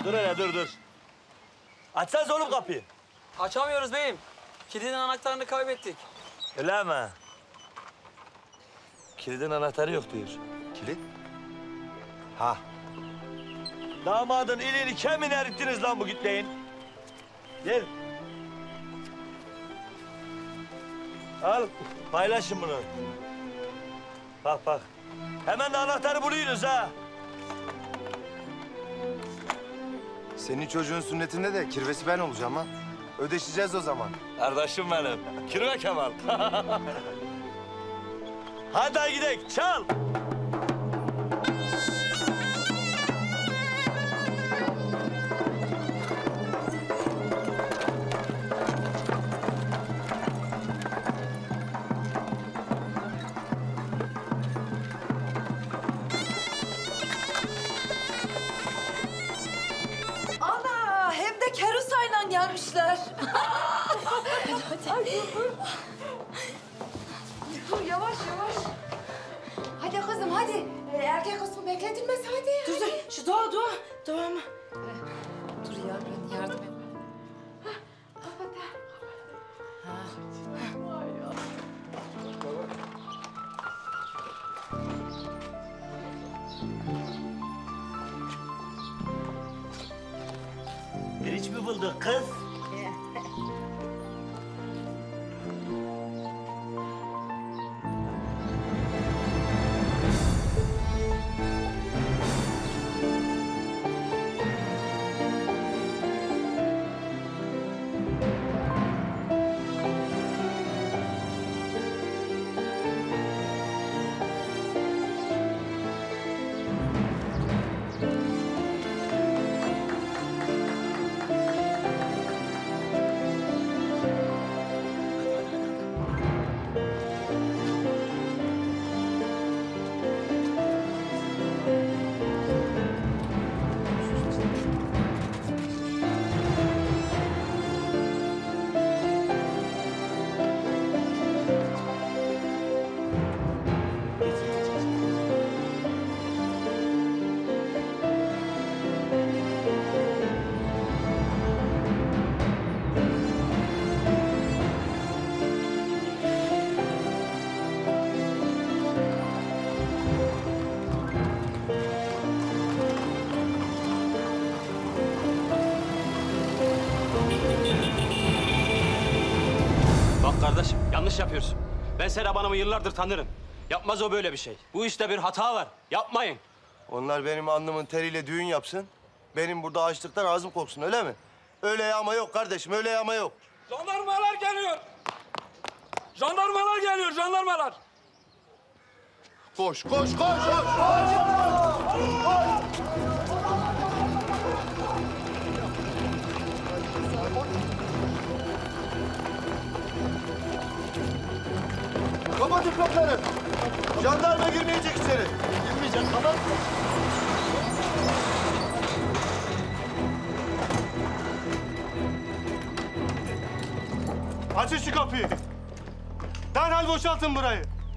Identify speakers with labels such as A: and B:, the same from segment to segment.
A: Dur hele dur. Açsanız oğlum kapıyı.
B: Açamıyoruz beyim. Kilidin anahtarını kaybettik.
A: Öyle mi? Kilidin anahtarı yok diyor.
C: Kilit? Ha.
A: Damadın iliğini kemini erittiniz lan bu gitleyin. Gel. Al, paylaşın bunu. Bak. Hemen de anahtarı buluyorsunuz ha.
C: Senin çocuğun sünnetinde de kirvesi ben olacağım ha. Ödeşeceğiz o zaman.
A: Kardeşim benim. Kirve Kemal. Hadi gidelim, çal.
D: Ana hem de kerusayla gelmişler. hadi. Dur yavaş. Hadi kızım hadi. Erkek kısmı bekletilmez hadi. Dur. Şu doğa mı? Dur ya ben yardım et. Kapat ha.
A: Bir iç mi bulduk kız?
E: Bak kardeşim, yanlış yapıyorsun. Ben Serap Hanım'ı yıllardır tanırım. Yapmaz o böyle bir şey. Bu işte bir hata var. Yapmayın.
C: Onlar benim alnımın teriyle düğün yapsın. Benim burada açlıktan ağzım koksun öyle mi? Öyle yağma yok kardeşim, öyle yağma yok.
B: Jandarmalar geliyor. Jandarmalar.
C: Koş. Kapatın kapıları. Jandarma girmeyecek içeri. Girmeyecek, kapat.
F: Açın şu kapıyı. Derhal boşaltın burayı.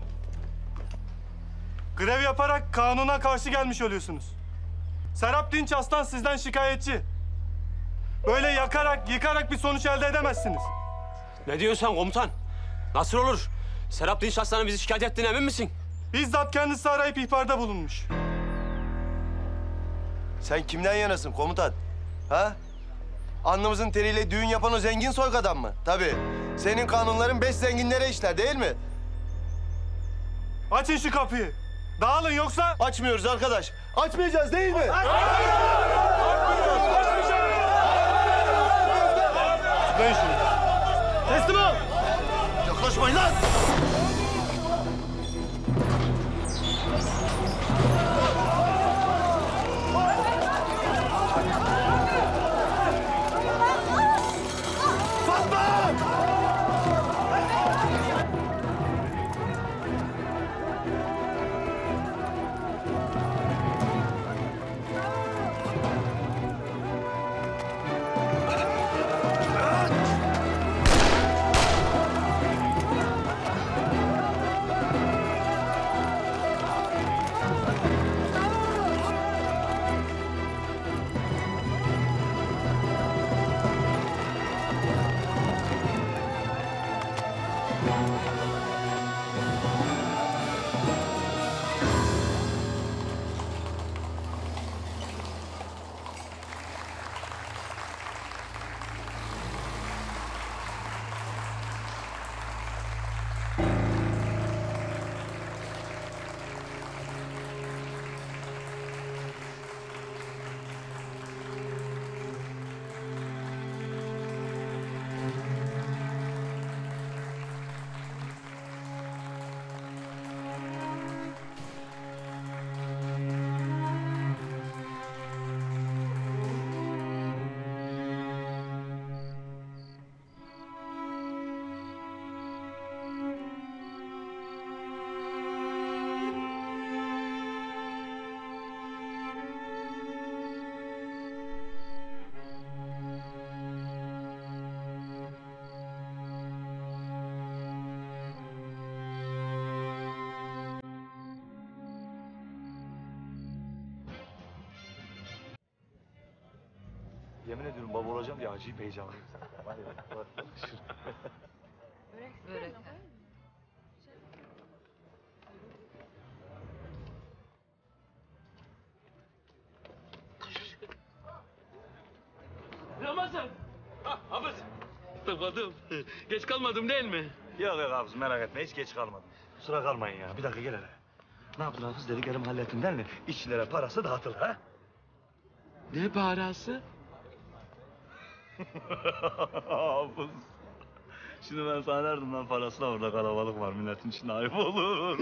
F: Grev yaparak kanuna karşı gelmiş oluyorsunuz. Serap Dinç Aslan sizden şikayetçi. Böyle yakarak, yıkarak bir sonuç elde edemezsiniz.
E: Ne diyorsun sen komutan? Nasıl olur? Serap Dinç Aslan'ın bizi şikayet ettiğine emin misin?
F: Bizzat kendisi arayıp ihbarda bulunmuş.
C: Sen kimden yanasın komutan? Ha? Alnımızın teriyle düğün yapan o zengin soygadan mı? Tabii. Senin kanunların beş zenginlere işler değil mi?
F: Açın şu kapıyı. Dağılın yoksa...
C: Açmıyoruz arkadaş. Açmayacağız değil mi?
F: Tıklayın şunu.
C: Teslim ol. Yaklaşmayın lan.
A: Yemin ediyorum baba olacağım diye acayip heyecanlıyım. Var ya, var.
D: Börek.
E: Ramazan! Ha, Hafız! Tıkladım. Geç kalmadım değil mi?
A: Yok yok Hafız merak etme hiç geç kalmadım. Kusura kalmayın ya. Bir dakika gel hele. Ne yaptın Hafız? Dediklerimi hallettin değil mi? İşçilere parası dağıtılır ha?
E: Ne parası?
A: Hafız. Şimdi ben sana derdim lan parasına orada kalabalık var. Milletin içinde ayıp olur.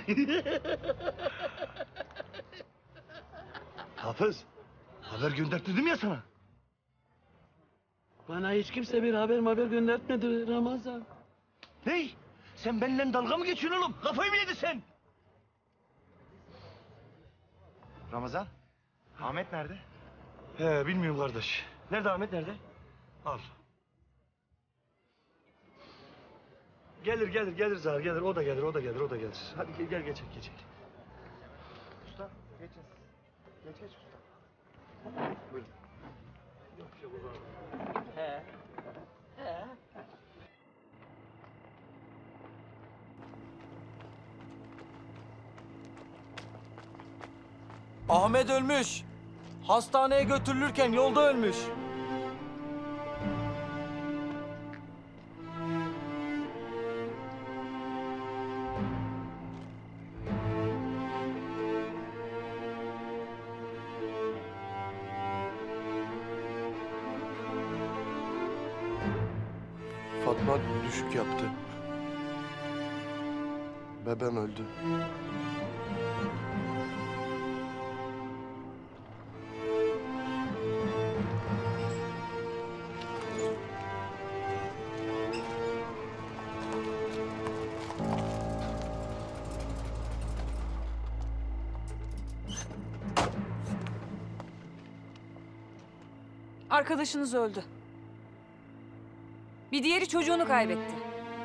A: Hafız. Haber gönderttirdim ya sana.
E: Bana hiç kimse bir haber göndertmedi Ramazan.
A: Hey! Sen benimle dalga mı geçiyorsun oğlum? Kafayı mı yedin sen?
C: Ramazan, Ahmet nerede?
A: Bilmiyorum kardeş. Nerede Ahmet nerede? Al. Gelir Zahar gelir. O da gelir. Hadi gel geçelim.
C: Usta, geçin. Geç usta.
A: Buyurun.
B: Ahmet ölmüş. Hastaneye götürülürken yolda ölmüş.
C: Fatma düşük yaptı. Bebem öldü.
D: Arkadaşınız öldü. Bir diğeri çocuğunu kaybetti.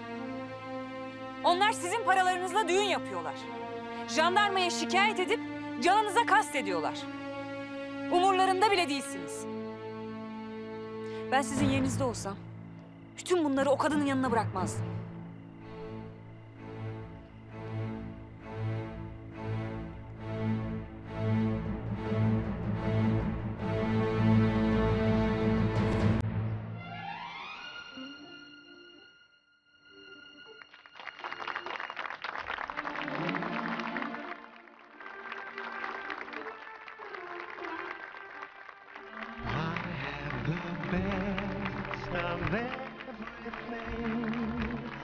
D: Onlar sizin paralarınızla düğün yapıyorlar. Jandarmaya şikayet edip canınıza kastediyorlar. Umurlarında bile değilsiniz. Ben sizin yerinizde olsam bütün bunları o kadının yanına bırakmazdım.
C: I have the best of everything.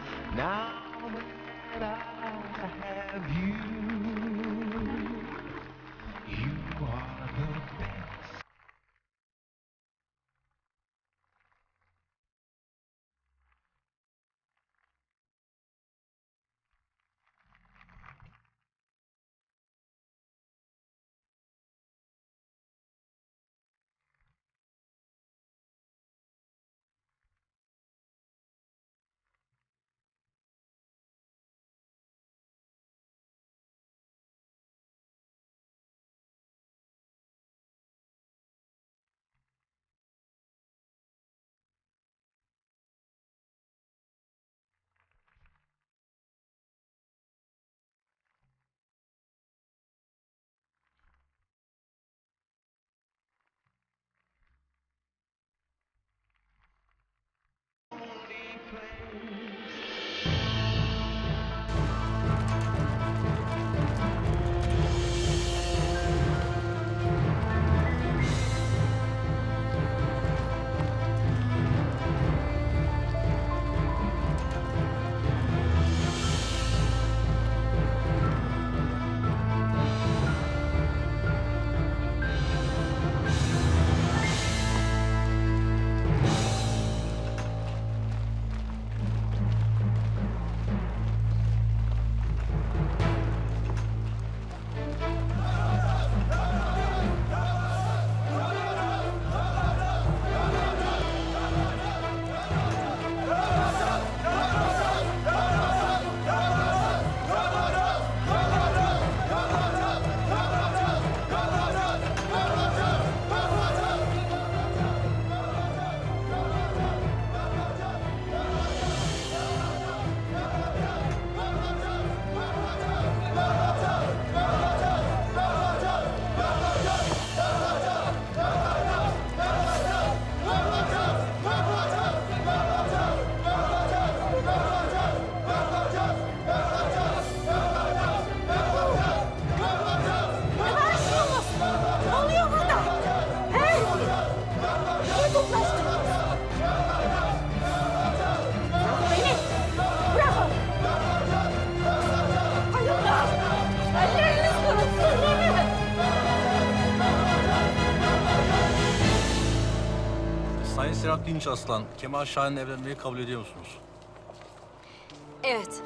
G: Serap Dinç Aslan, Kemal Şahin'le evlenmeyi kabul ediyor musunuz?
D: Evet.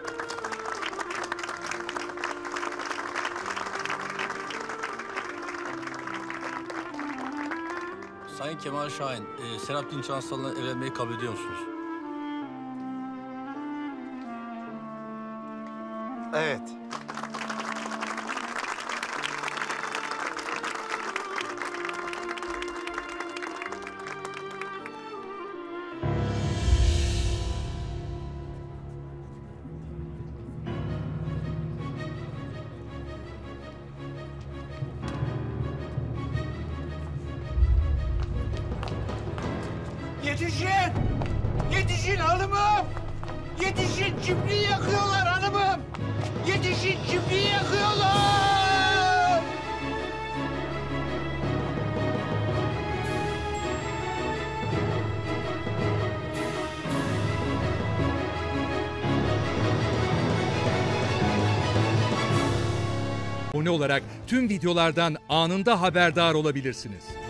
G: Sayın Kemal Şahin, Serap Dinç Aslan'la evlenmeyi kabul ediyor musunuz?
C: Evet.
H: Yetişin! Yetişin hanımım! Yetişin, çiftliği yakıyorlar hanımım! Yetişin, çiftliği yakıyorlar!
I: Abone olarak tüm videolardan anında haberdar olabilirsiniz.